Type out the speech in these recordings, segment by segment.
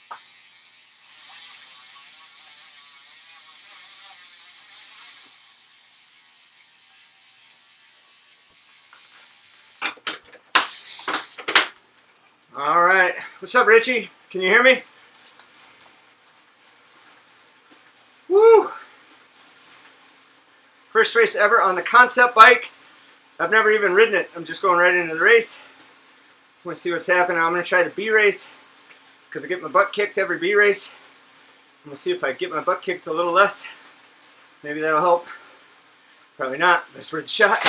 All right, what's up, Richie? Can you hear me? Woo! First race ever on the concept bike. I've never even ridden it. I'm just going right into the race. I want to see what's happening. I'm going to try the B race because I get my butt kicked every B race. I'm going to see if I get my butt kicked a little less. Maybe that'll help. Probably not, but it's worth a shot.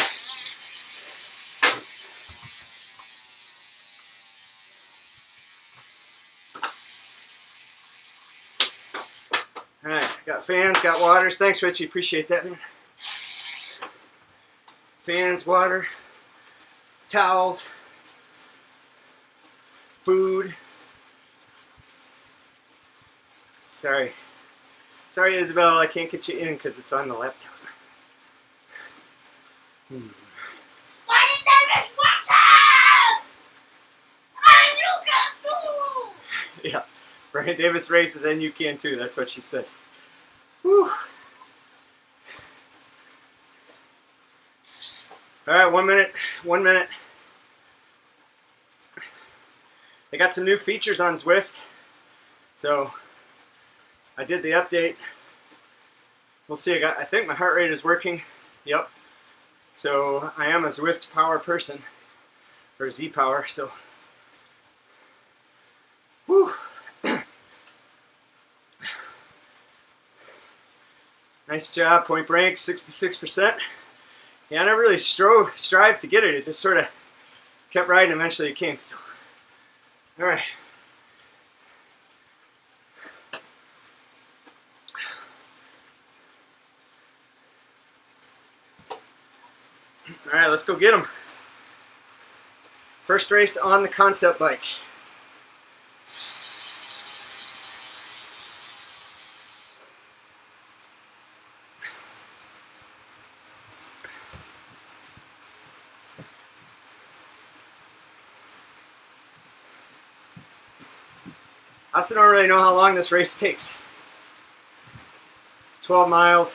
Alright, got fans, got waters. Thanks, Richie. Appreciate that, man. Fans, water, towels, food. Sorry, Isabel, I can't get you in because it's on the laptop. Yeah, Brian Davis races and you can too. That's what she said. Whew. All right, 1 minute, 1 minute. They got some new features on Zwift, so I did the update. We'll see. I think my heart rate is working. Yep. So I am a Zwift power person, or Z power. So, whew. Nice job. Point break, 66%. Yeah, I never really strived to get it. It just sort of kept riding. Eventually it came. So, all right. All right, let's go get them. First race on the concept bike. I also don't really know how long this race takes. 12 miles.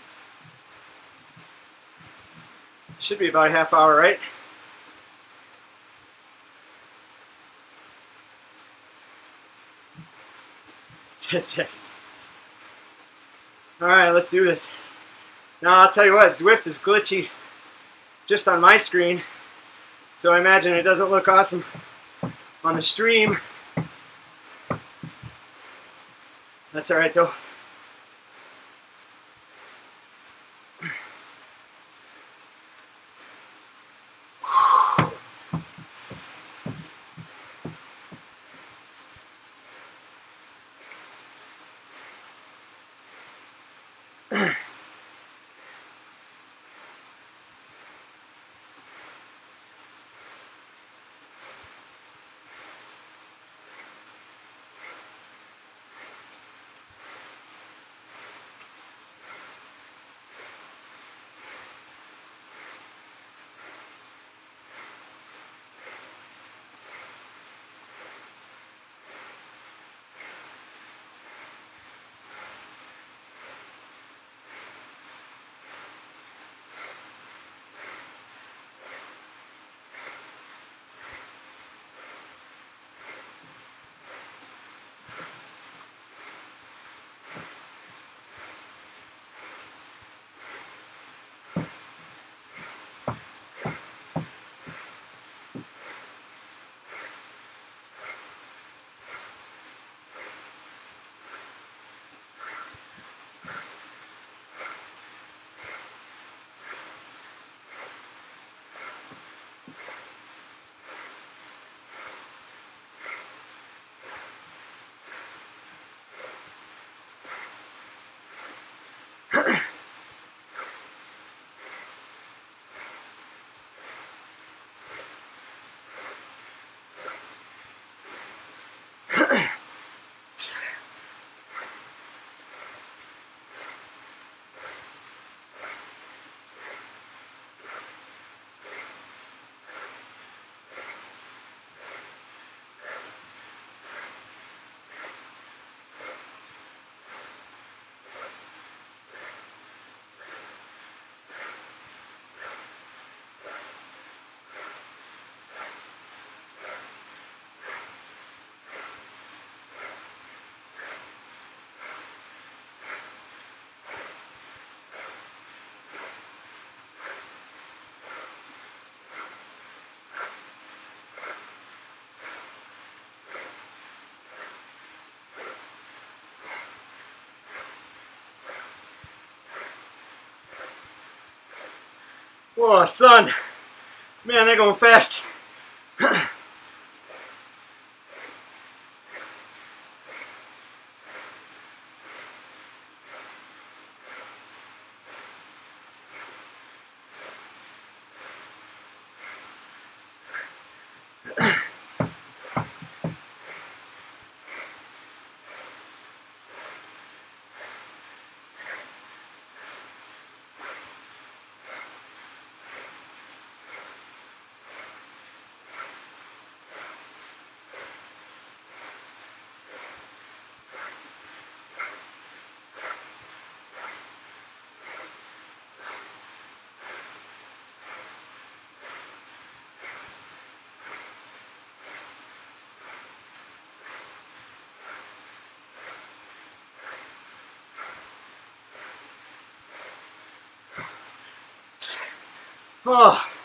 Should be about a half hour, right? Ten seconds. All right, let's do this. Now, I'll tell you what, Zwift is glitchy just on my screen, so I imagine it doesn't look awesome on the stream. That's all right, though. Oh, son. Man, they're going fast. Oh.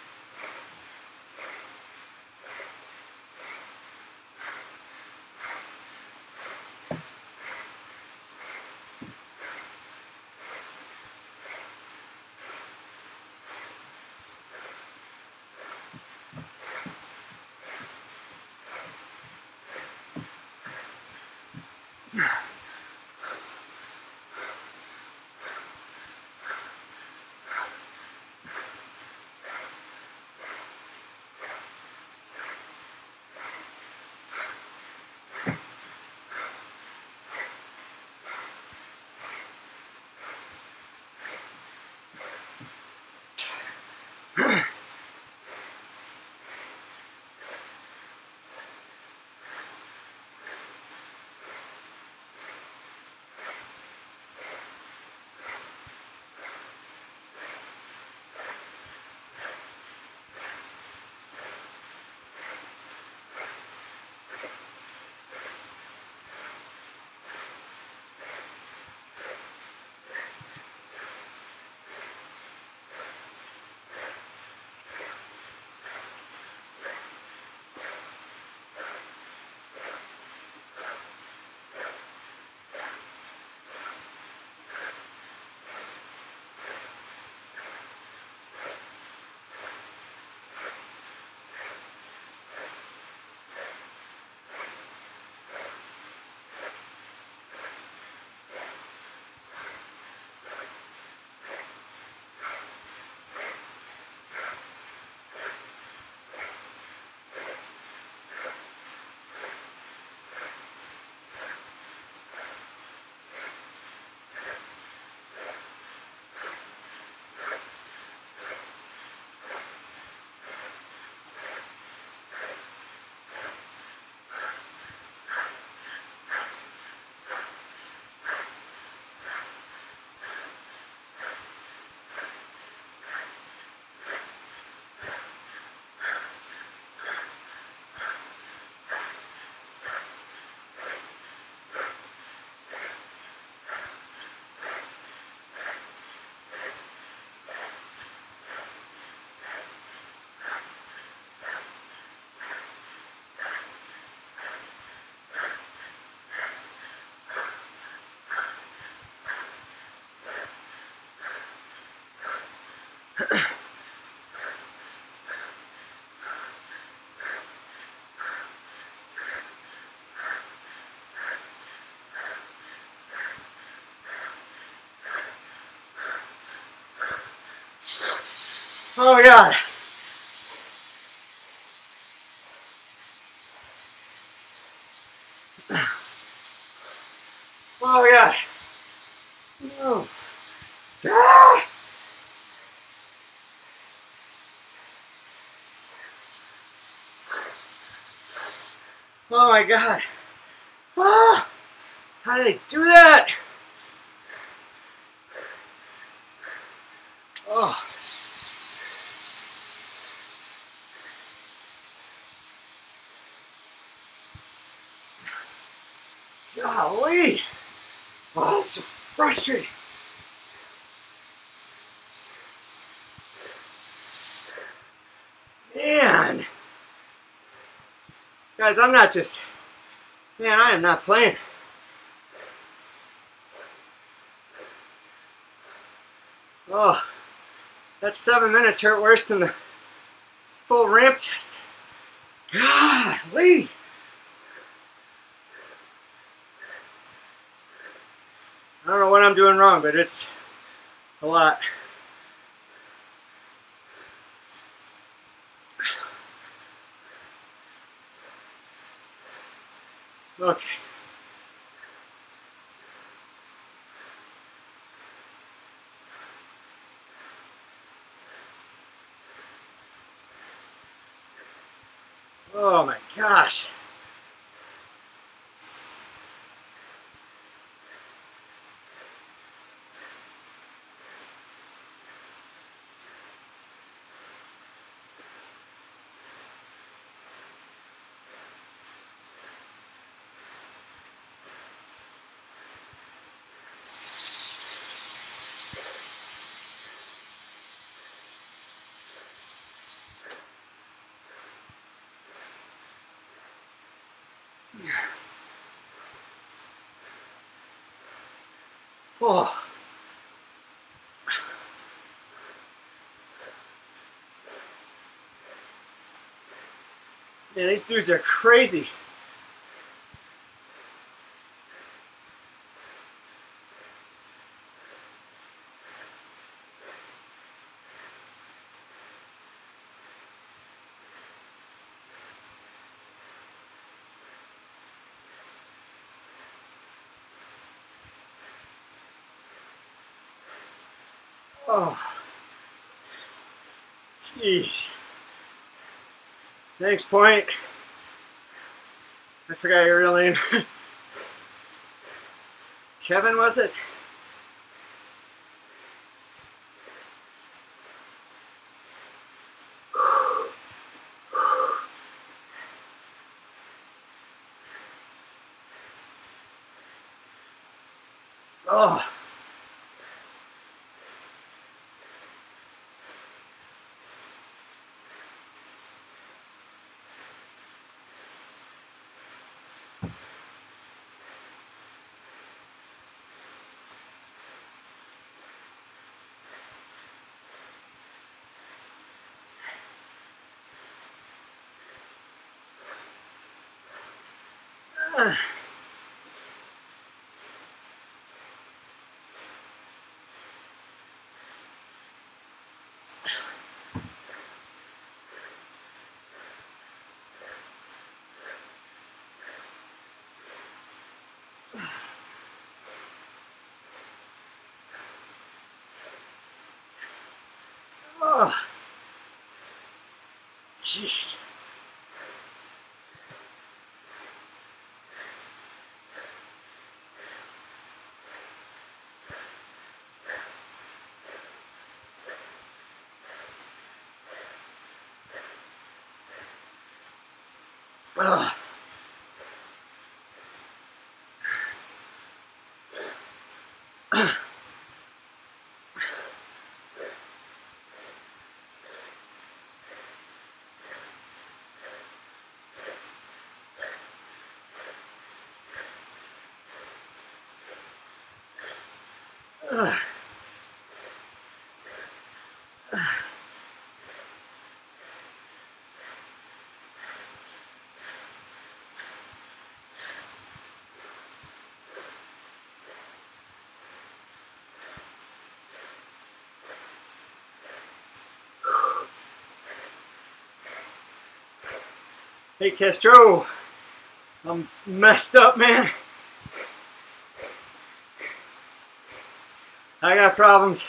Oh God. Oh God. Oh. Ah! Oh my God. Oh, how did they do that? Oh. Golly. Oh, that's so frustrating. Man. Guys, I'm not just... Man, I am not playing. Oh. That 7 minutes hurt worse than the full ramp test. Golly. I don't know what I'm doing wrong, but it's a lot. Okay. Oh my gosh. Oh. Man, these dudes are crazy. Oh, jeez. Thanks, Point. I forgot your real name. Kevin, was it? Oh. Oh, jeez. Oh. Hey, Castro, I'm messed up, man. I got problems.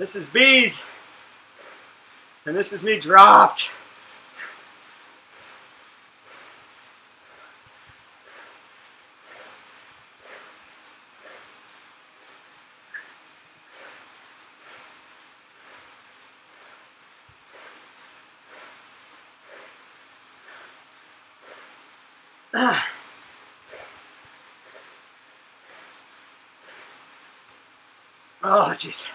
This is B's, and this is me dropped. Oh, jeez.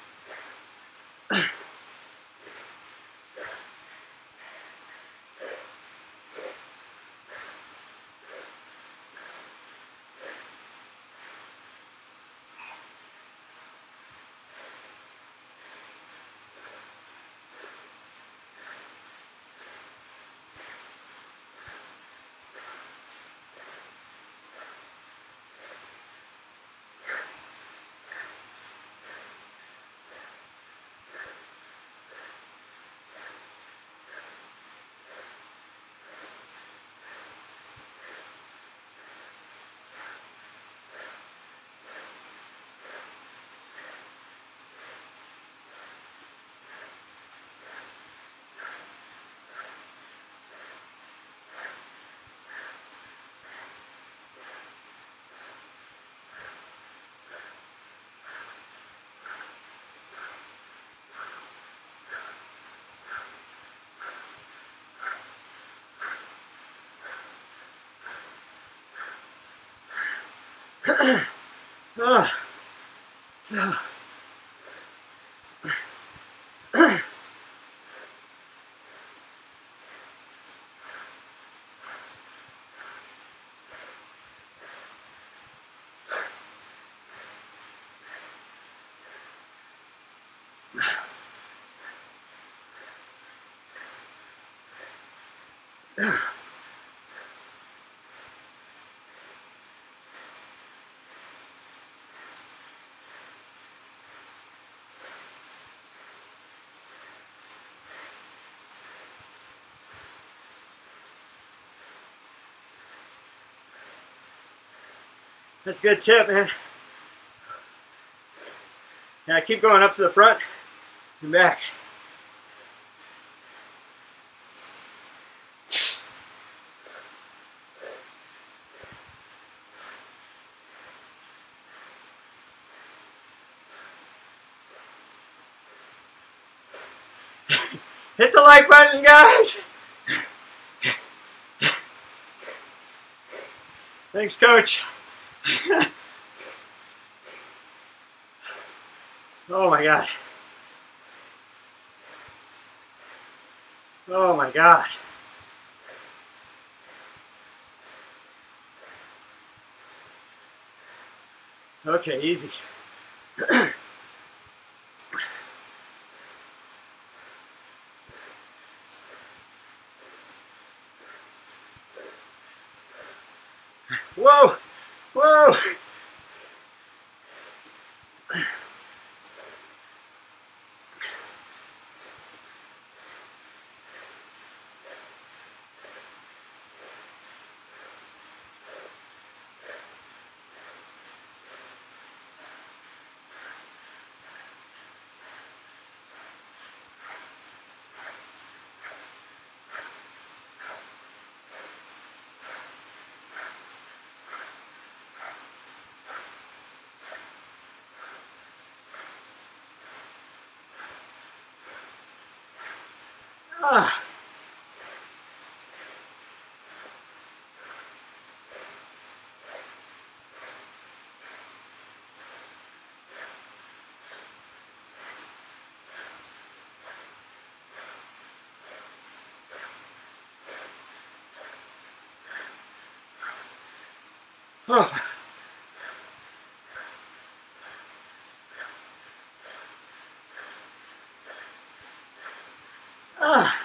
That's a good tip, man. Yeah, keep going up to the front and back. Hit the like button, guys. Thanks, Coach. Oh my God. Oh my God. Okay, easy. Whoa, whoa. Ah. Oh. Ah.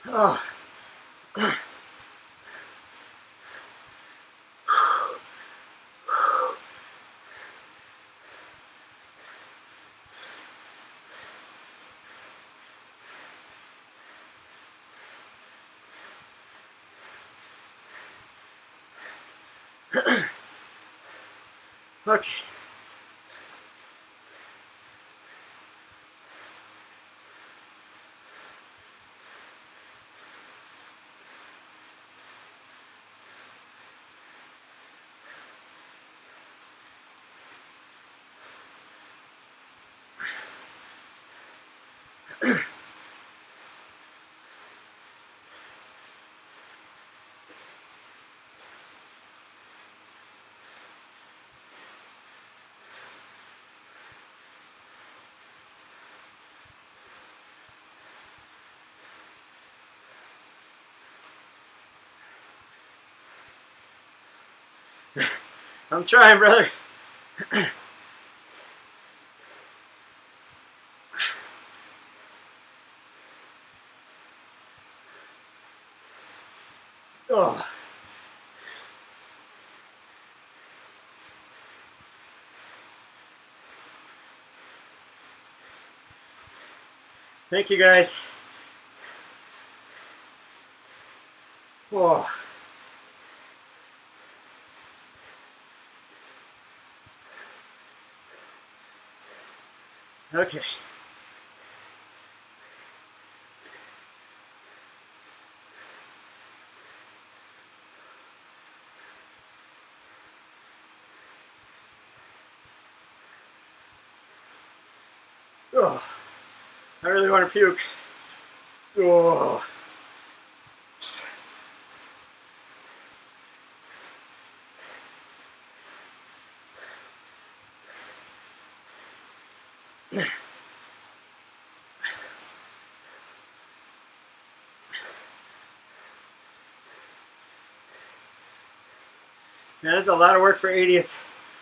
Oh. Okay. I'm trying, brother. Oh. Thank you, guys. Oh. Okay. Oh. I really want to puke. Oh. Man, that's a lot of work for 80th.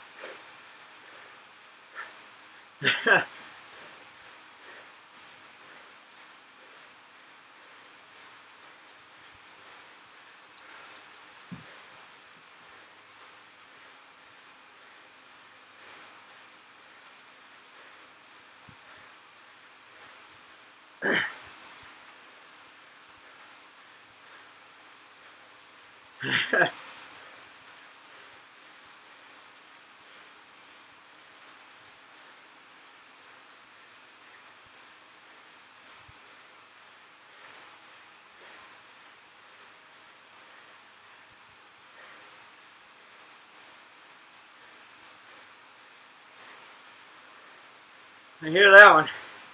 I hear that one.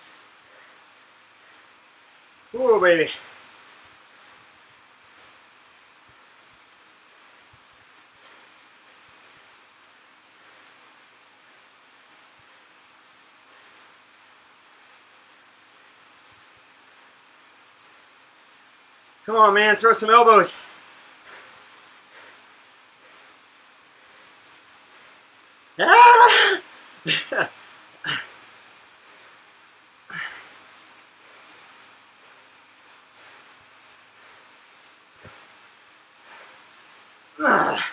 Ooh, baby. Come on, man, throw some elbows. Ah! Ah.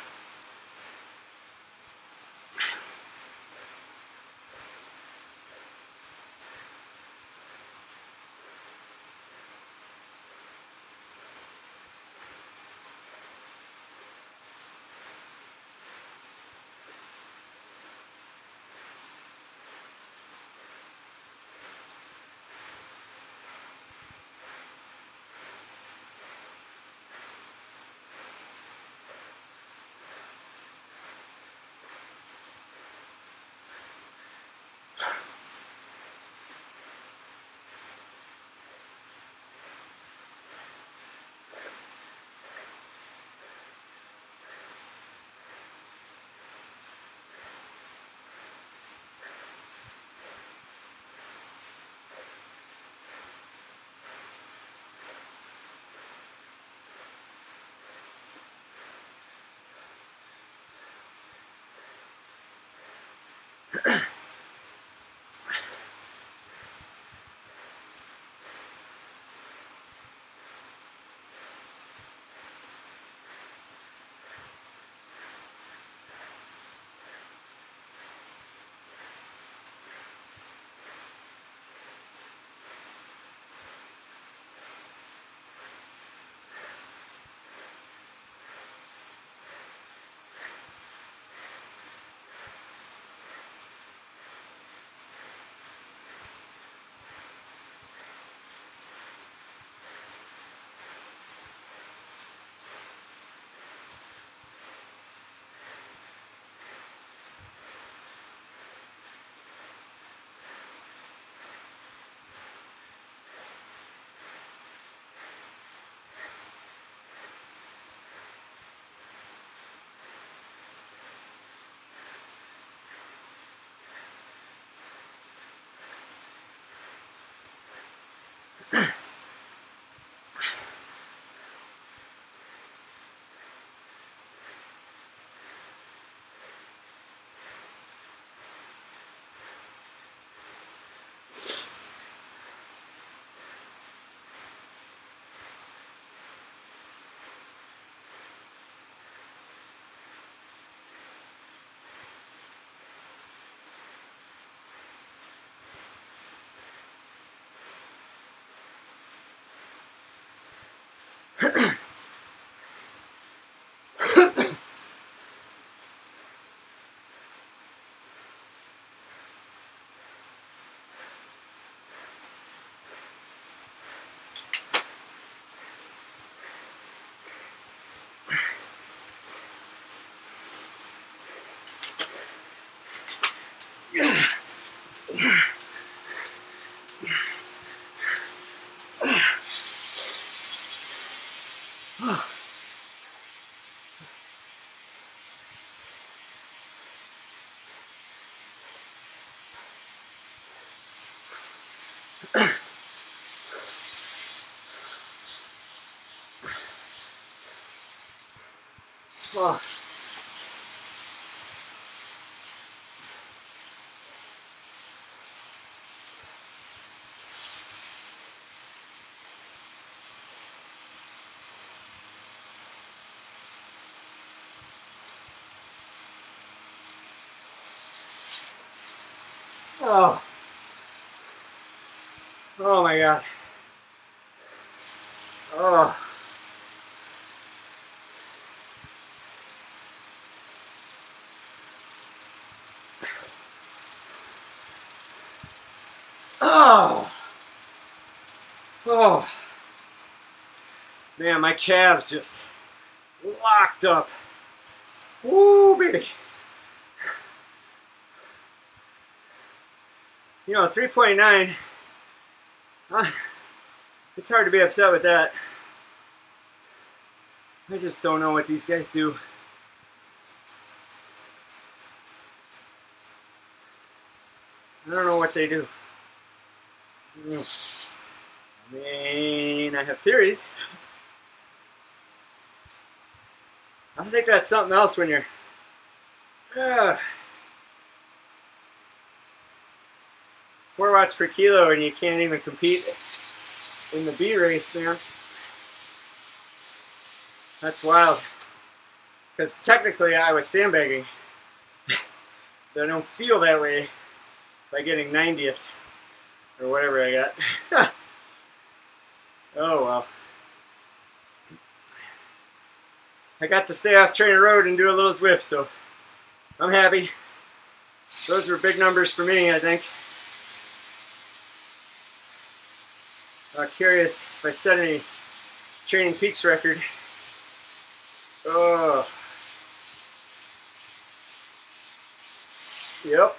Oh. Oh. Oh my God. Oh. Oh. Oh. Man, my calves just locked up. Woo, baby. You know, 3.9. It's hard to be upset with that. I just don't know what these guys do. I don't know what they do. I mean, I have theories. I think that's something else when you're 4 watts per kilo and you can't even compete in the B race, man. That's wild. Because technically I was sandbagging. But I don't feel that way by getting 90th or whatever I got. Oh well. I got to stay off Trainer Road and do a little Zwift, so I'm happy. Those were big numbers for me, I think. Curious if I set any Training Peaks record. Oh. Yep.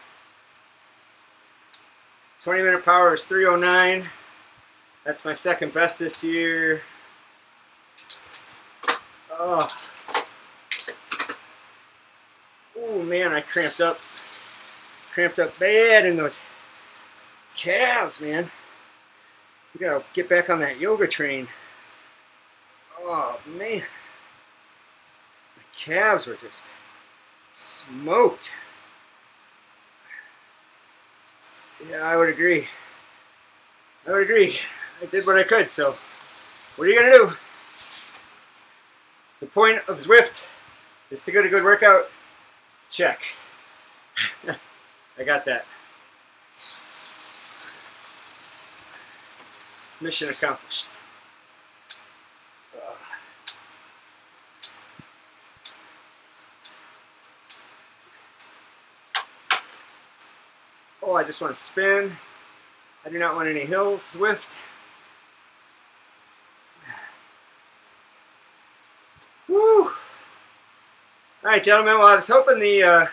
20-minute power is 309. That's my second best this year. Oh. Oh man, I cramped up. Cramped up bad in those calves, man. We gotta get back on that yoga train. Oh man. My calves were just smoked. Yeah, I would agree. I would agree. I did what I could, so what are you gonna do? The point of Zwift is to get a good workout. Check. I got that. Mission accomplished. Oh, I just want to spin. I do not want any hills, Zwift. Woo! Alright, gentlemen, well, I was hoping the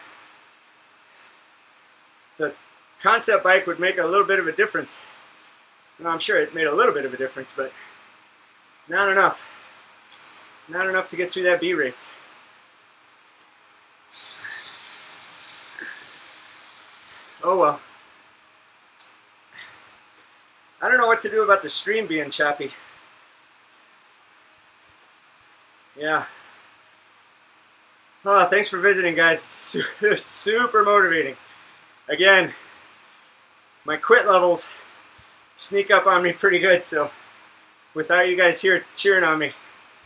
concept bike would make a little bit of a difference. Well, I'm sure it made a little bit of a difference, but not enough. Not enough to get through that B race. Oh well. I don't know what to do about the stream being choppy. Yeah. Oh, thanks for visiting, guys. It's super motivating. Again, my quit levels sneak up on me pretty good, so without you guys here cheering on me,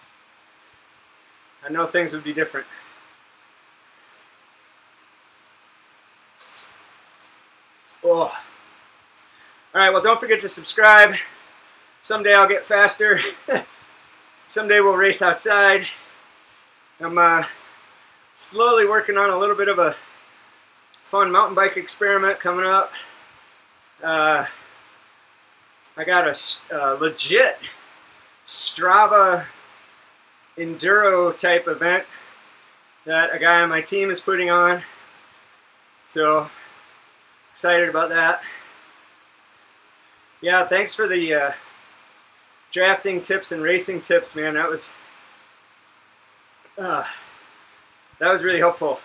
I know things would be different. Oh. Alright, well, don't forget to subscribe. Someday I'll get faster. Someday we'll race outside. I'm slowly working on a little bit of a fun mountain bike experiment coming up. I got a legit Strava enduro type event that a guy on my team is putting on. So Excited about that. Yeah, thanks for the drafting tips and racing tips, man. That was really helpful.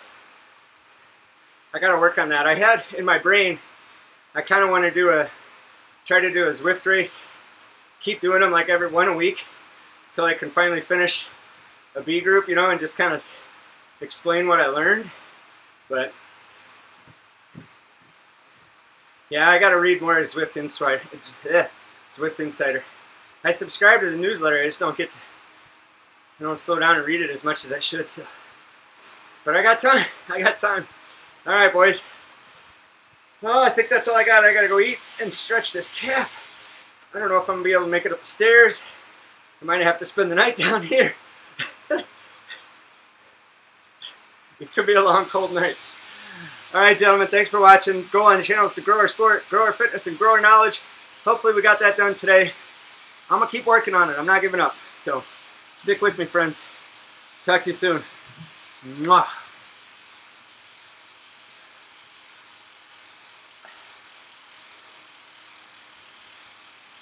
I got to work on that. I had in my brain, I kind of want to try to do a Zwift race. Keep doing them like every one a week until I can finally finish a B group, you know, and just kind of explain what I learned. But yeah, I got to read more Zwift Insider. Zwift Insider. I subscribe to the newsletter. I just don't slow down and read it as much as I should. So, but I got time. I got time. All right, boys. Well, I think that's all I got. I got to go eat and stretch this calf. I don't know if I'm going to be able to make it up the stairs. I might have to spend the night down here. It could be a long, cold night. All right, gentlemen, thanks for watching. Go on the channels to grow our sport, grow our fitness, and grow our knowledge. Hopefully we got that done today. I'm going to keep working on it. I'm not giving up. So stick with me, friends. Talk to you soon. Mwah.